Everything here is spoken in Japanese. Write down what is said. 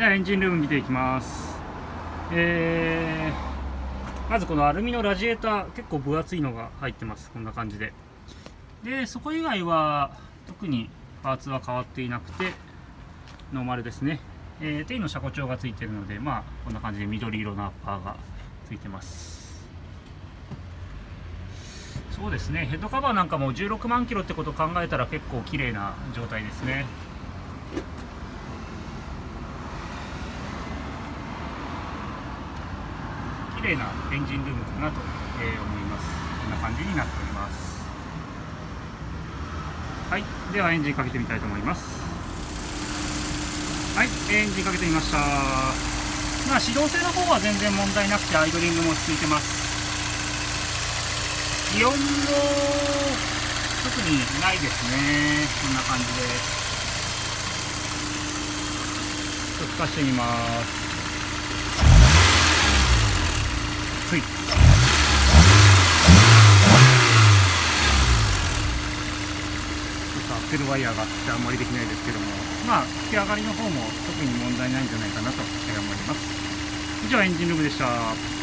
ではエンジンルーム見ていきます。まずこのアルミのラジエーター、結構分厚いのが入ってます。こんな感じで。でそこ以外は特にパーツは変わっていなくてノーマルですね。テイの車庫帳がついているので、まあこんな感じで緑色のアッパーがついてます。そうですね、ヘッドカバーなんかも16万キロってことを考えたら結構綺麗な状態ですね。綺麗なエンジンルームかなと思います。こんな感じになっております。はい、ではエンジンかけてみたいと思います。はい、エンジンかけてみました。まあ始動性の方は全然問題なくてアイドリングも落ち着いてます。気温も特にないですね。こんな感じでちょっと吹かしてみます。ついちょっとアクセルワイヤーがあってあんまりできないですけども、まあ吹き上がりの方も特に問題ないんじゃないかなと思います。以上エンジンルームでした。